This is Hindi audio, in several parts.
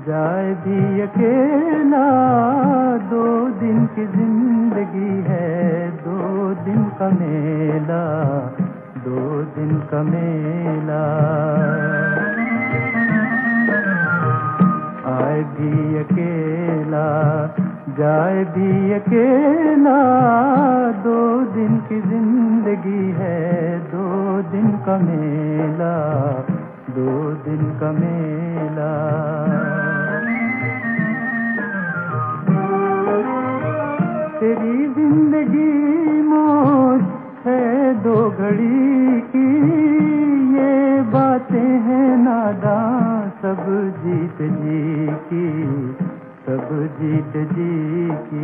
जाए भी अकेला। 2 दिन की जिंदगी है, 2 दिन का मेला, 2 दिन का मेला। आए भी अकेला, जाए भी अकेला। 2 दिन की जिंदगी है, 2 दिन का मेला, 2 दिन का मेला। तेरी जिंदगी मौज है 2 घड़ी की, ये बातें हैं नादां सब जीत जी की, सब जीत जी की।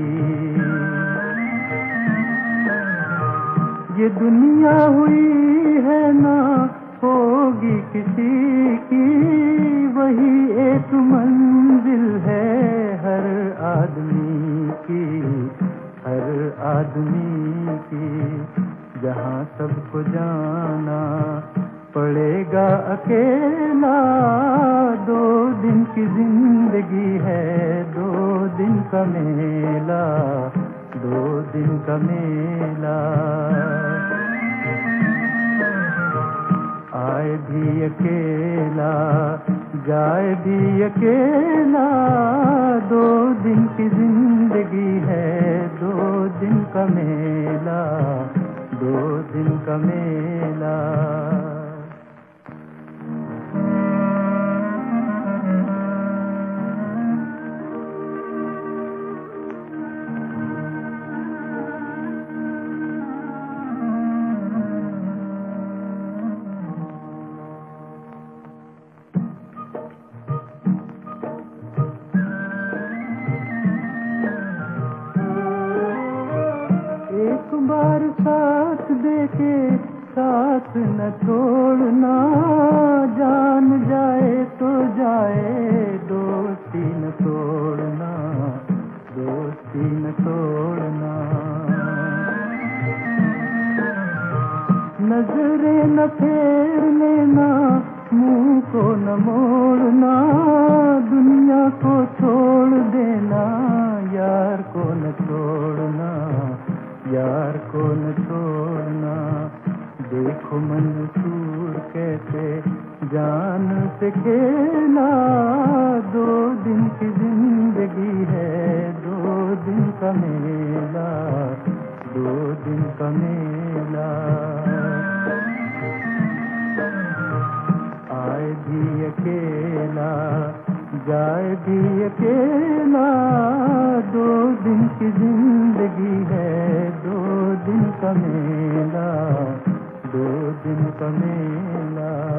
ये दुनिया हुई है ना होगी किसी की, वही एक मंजिल है हर आदमी की, हर आदमी की। जहाँ सबको जाना पड़ेगा अकेला। 2 दिन की जिंदगी है, 2 दिन का मेला, 2 दिन का मेला। आए भी अकेला, जाए भी अकेला। 2 दिन की जिंदगी है, 2 दिन का मेला, 2 दिन का मेला। एक बार साथ देके साथ न छोड़ना, जान जाए तो जाए दोस्ती न तोड़ना, दोस्ती न तोड़ना। नजरें न फेर लेना, मुंह को न मोड़ना, दुनिया को छोड़ देना, यार को न छोड़ना, यार को न छोड़ना। देखो मंसूर कैसे जान से खेला। 2 दिन की जिंदगी है, 2 दिन का मेला, 2 दिन का मेला। आए भी अकेला, जाए भी अकेला। 2 दिन की जिंदगी है, 2 दिन का मेला, 2 दिन का मेला।